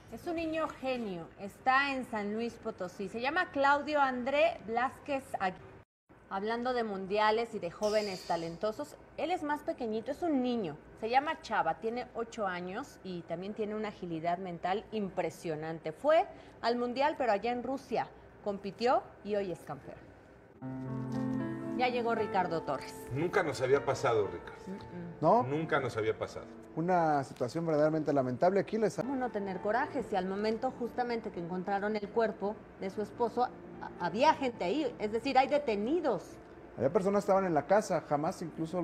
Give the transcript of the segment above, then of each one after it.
Es un niño genio, está en San Luis Potosí. Se llama Claudio André Blázquez Aguirre. Hablando de mundiales y de jóvenes talentosos, él es más pequeñito, es un niño. Se llama Chava, tiene 8 años y también tiene una agilidad mental impresionante. Fue al mundial, pero allá en Rusia. Compitió y hoy es campeón. Ya llegó Ricardo Torres. Nunca nos había pasado, Ricardo. ¿No? Nunca nos había pasado. Una situación verdaderamente lamentable. Aquí les... ¿Cómo no tener coraje si al momento justamente que encontraron el cuerpo de su esposo había gente ahí? Es decir, hay detenidos. Había personas que estaban en la casa, jamás incluso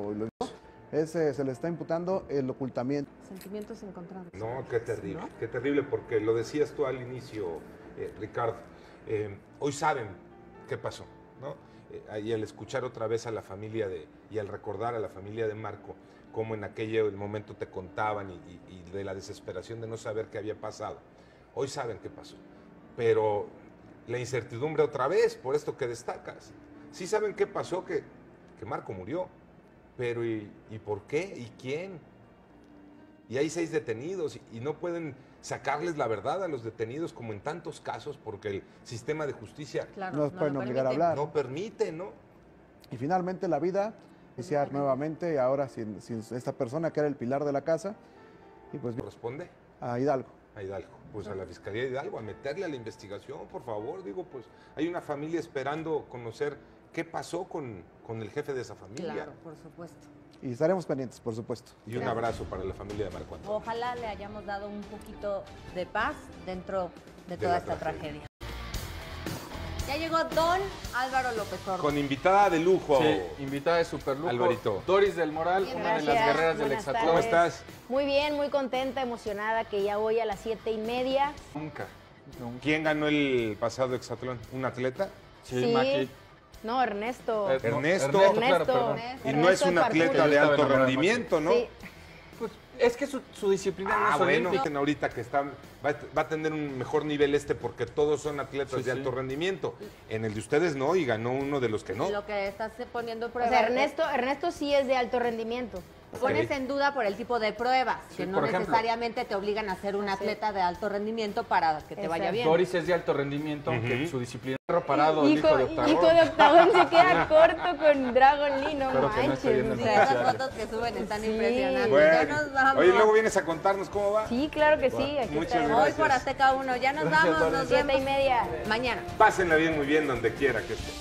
se le está imputando el ocultamiento. Sentimientos encontrados. No, qué terrible, ¿No? qué terrible, porque lo decías tú al inicio, Ricardo. Hoy saben qué pasó, ¿no? Y al escuchar otra vez a la familia y al recordar a la familia de Marco, cómo en aquel momento te contaban y de la desesperación de no saber qué había pasado. Hoy saben qué pasó, pero la incertidumbre otra vez, por esto que destacas. Sí saben qué pasó, que Marco murió, pero ¿y por qué? ¿Y quién? Y hay 6 detenidos y no pueden sacarles la verdad a los detenidos como en tantos casos porque el sistema de justicia Claro, No nos pueden obligar a hablar. no permite, ¿no? Y finalmente la vida iniciar nuevamente, ahora sin esta persona que era el pilar de la casa, y pues Corresponde a Hidalgo. a Hidalgo, pues a la Fiscalía de Hidalgo, a meterle a la investigación, por favor. Digo, pues hay una familia esperando conocer qué pasó con el jefe de esa familia. Claro, por supuesto. Y estaremos pendientes, por supuesto. Y un abrazo para la familia de Marco Antonio. Ojalá le hayamos dado un poquito de paz dentro de toda la esta tragedia. tragedia. Ya llegó Don Álvaro López Ordo. Con invitada de lujo. Sí, invitada de superlujo. Alvarito. Doris del Moral, Bien, una de las gracias. guerreras del Buenas hexatlón. ¿Cómo tardes. estás? Muy bien, muy contenta, emocionada que ya voy a las 7:30. Nunca. ¿Quién ganó el pasado hexatlón? ¿Un atleta? Sí, Maki. No, Ernesto. Ernesto. claro, Ernesto. perdón. Y no es un Ernesto atleta Farfuri. de alto Estaba enamorado de rendimiento, ¿no? Sí. Pues es que su disciplina no es Bueno, olímpica. dicen ahorita que va a tener un mejor nivel porque todos son atletas Sí, de sí. alto rendimiento. En el de ustedes no, y ganó uno de los que no. Lo que estás poniendo en O prueba. sea, Ernesto sí es de alto rendimiento. Pones en duda por el tipo de pruebas, Sí, que no por ejemplo. necesariamente te obligan a ser un atleta de alto rendimiento para que te vaya Exacto. bien. Doris es de alto rendimiento, aunque su disciplina es parado, el hijo de octagón. Hijo de octagón se queda corto con Dragon Lee, no Espero que no esté viendo manches. Sí, el esas fotos que suben están Sí. impresionantes. Bueno, Ya nos vamos. oye, luego vienes a contarnos cómo va. Sí, claro que sí. Aquí Muchas estaremos. Hoy por Azteca 1. Ya nos Gracias, vamos, Doris. nos vemos 7:30. mañana. Pásenla bien, muy bien, donde quiera que esté.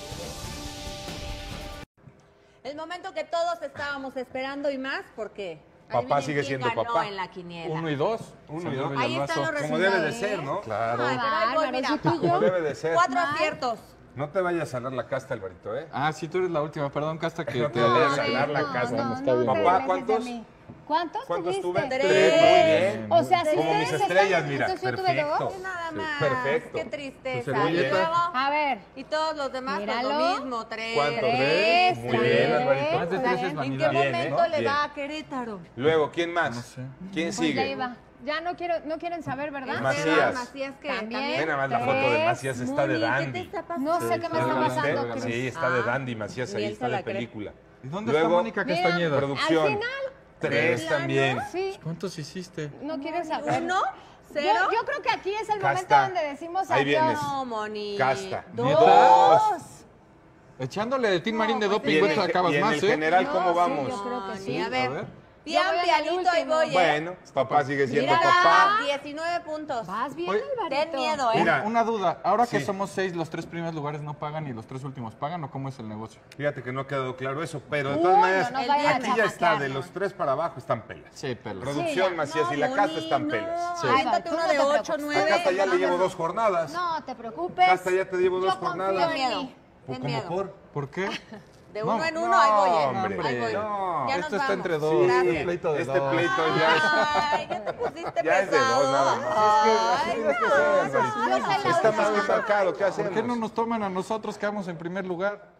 El momento que todos estábamos esperando y más, porque Papá adivinen sigue quién siendo ganó papá. en la quiniela. 1 y 2. 1 y 2. Ahí están los resultados. Como debe de ser, ¿no? Claro. Ay, pero ahí voy, mira. Como debe de ser. 4 aciertos. No te vayas a salar la casta, Alvarito, ¿eh? Ah, sí, tú eres la última. Perdón, Casta, que No te... te vayas a salar la casta. está bien. Papá, ¿cuántos? ¿Cuántos ¿Cuántos tuviste? tuve? 3. Muy bien. O sea, si Como mis ustedes estrellas, están- mira. entonces yo tuve Perfecto. dos. Nada Sí, más. perfecto. Qué tristeza. Tu Y servilleta. luego, A ver, y todos los demás pues, Míralo. lo mismo. 3. ¿Cuántos? tres. Muy bien, Alvarito. Más de 3 es ¿En qué vanidad. Bien, momento ¿eh? le Bien. va a Querétaro? Luego, ¿quién más? No sé. ¿Quién pues ya sigue? iba. Ya no quieren saber, ¿verdad? Macías. Macías que También. también. Ven nada más la foto de Macías, está de Moni, ¿qué te dandy. está pasando? No sé qué me está regalaste, pasando, regalaste. Cris. Sí, está de dandy, Macías, Ni ahí él está se la de cree. película. ¿Y dónde Luego, está Mónica Mira, Castañeda? producción. Al final, 3 también. sí, ¿Cuántos hiciste? no quieres saber. ¿Uno? ¿Cero? Yo creo que aquí es el Casta. momento donde decimos Ahí adiós. vienes. No, Moni. Casta. Dos. Echándole de Tin Marín de Y doping, en güey, el, te acabas y en más, el ¿eh? general, No, ¿cómo sí, vamos? yo creo que sí. Moni, a A ver. ver. Pian Yo voy al pianito, ahí último. voy, ¿eh? Bueno, papá sigue siendo Mira, papá. 19 puntos. Vas bien, Oye, Alvarito. Ten miedo, ¿eh? Mira. Una duda, ahora que Sí. somos 6, los 3 primeros lugares no pagan y los 3 últimos pagan, ¿o cómo es el negocio? Fíjate que no ha quedado claro eso, pero de Uy, todas no maneras, nos vayan a aquí ya está, de chamaquear, los ¿no? 3 para abajo están pelas. Sí, pelos. Producción, Sí, Macías No, y la casta Moni, están no. pelas. Sí. Aviéntate Tú uno no de te 8, preocupes. 9. La casta ya le llevo 2 jornadas. No te preocupes. Casta ya te llevo 2 Yo confío jornadas. Ten miedo. Ten ¿Cómo miedo. por? qué? De No, uno en uno, no, ahí voy, ¿eh? hombre, Ahí voy. no. Ya Esto nos está vamos. entre dos. Sí, Gracias. pleito de este dos. pleito ya es... Ay, ya te pusiste Ya es de pesado. dos nada más. Es que Ay, así es que ser, Yo soy Alvarito. la Está más última. que marcado, ¿qué ¿Por hacemos? qué no nos toman a nosotros que vamos en primer lugar?